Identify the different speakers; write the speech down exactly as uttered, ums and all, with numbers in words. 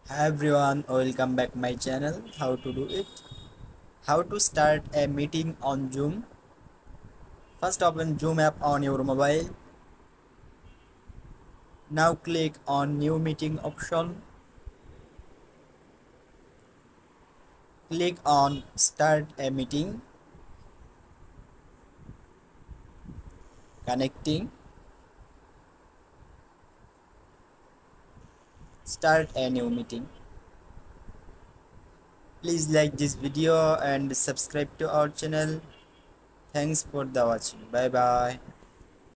Speaker 1: Hi everyone, welcome back my channel. How to do it? How to start a meeting on Zoom? First open Zoom app on your mobile. Now click on new meeting option. Click on start a meeting. Connecting. Start a new meeting. Please like this video and subscribe to our channel. Thanks for the watching. Bye bye.